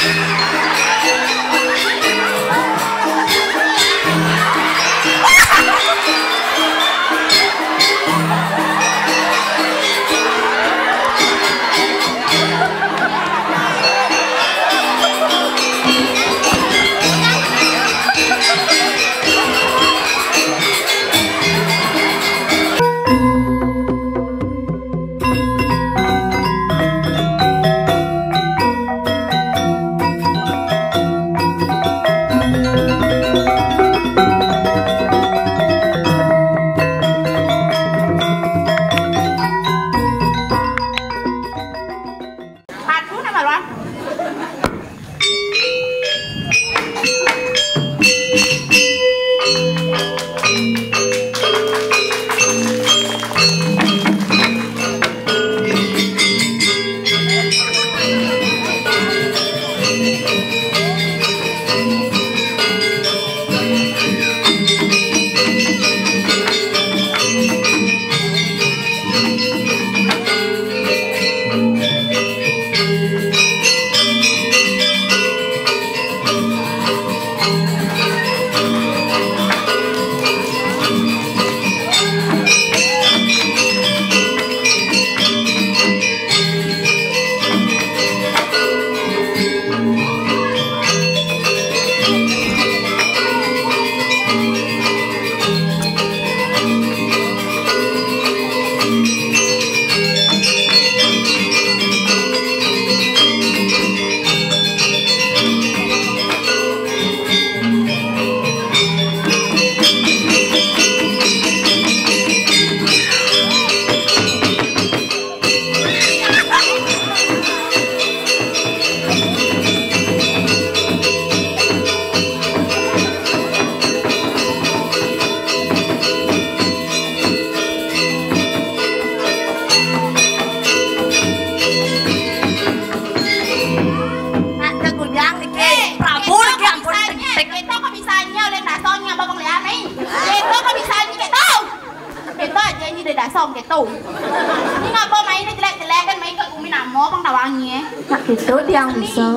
xong cái tủ. Nhưng mà bố máy nó jelek-jelek kan mấy cái umi namo bang tawangi. Nak gitu tiang bisa.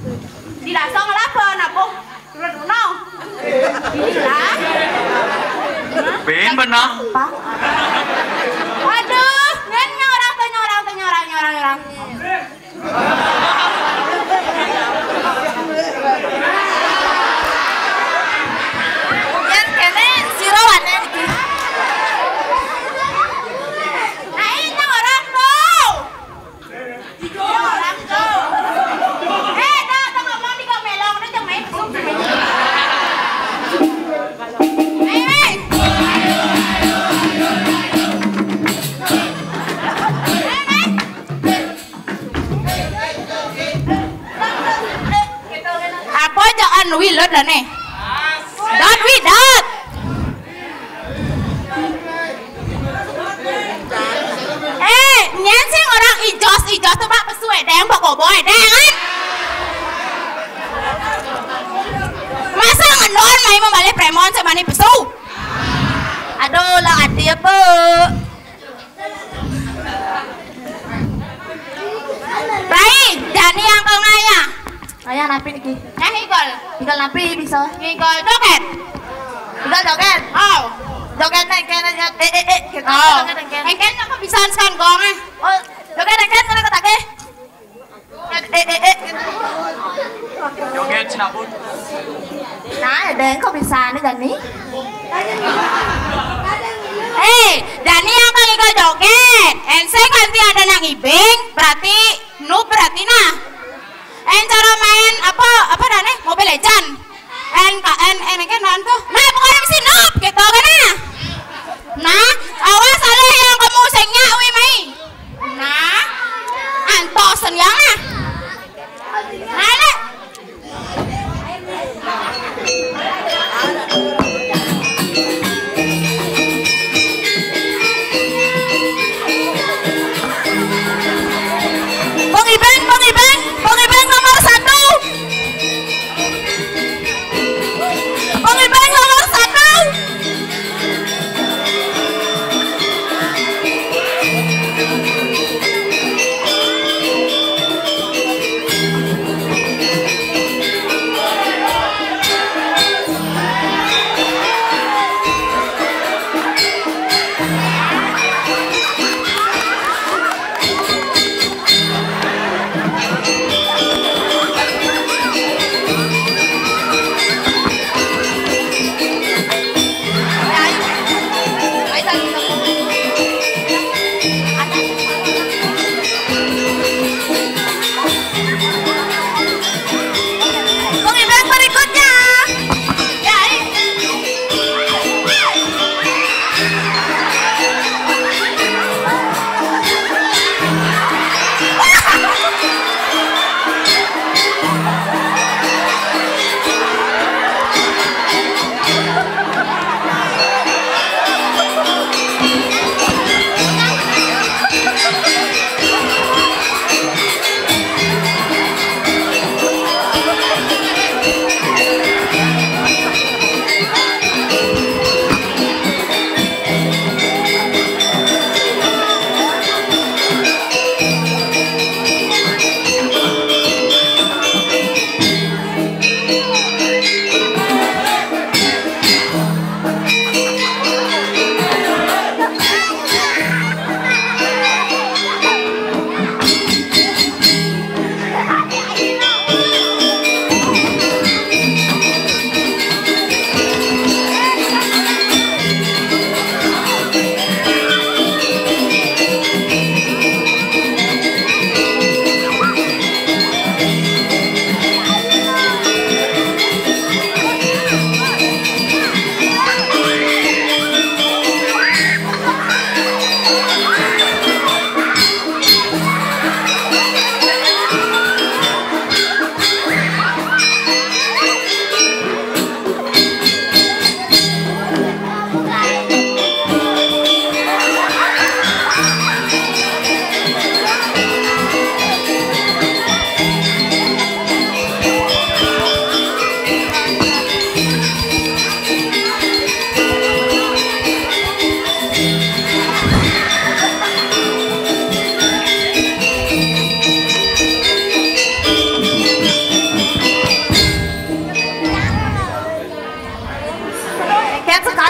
Di dasong apa nak bố? No. Lah. Ben benar. Pak. Waduh, nyorang. Yang kene sirawan iki. Nah ini orang tuh. Orang tuh. Dah ngomong di kamelong nó chẳng mấy phút. Apa jangan wilot dah nih. Dot widot. Nhán sih orang ijos tuh pak pesuai đen pak boy đen kan. Masa ngenon mai mau balik premon sama nih pesu. Aduh lah adi apa? Baik, Dani yang kau ngaya. Ayah napi iki. Higol. Tinggal napi bisa. Higol joget. Tinggal joget. Oh. Joget nengken aja. Kita Oh. joget nengken. Engken apa bisa sekarang gong eh? Oh, joget nengken mana ketake? Joget sinabut. Nah, ada kok bisa nih Dani? Dani yang kau higol joget. Ense ganti ada nang ibing, berarti nu berarti nah. Cara main apa Dani? Mobile Legend. Engken nanti. Nah, pokoknya mesti noob gitu kan nah. Nah, awas alih yang kamu sengnya wi mai. Nah, antosen yang nah. Nah, Bang Iban.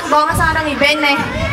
Bawa ngasang ada ngibeng nih.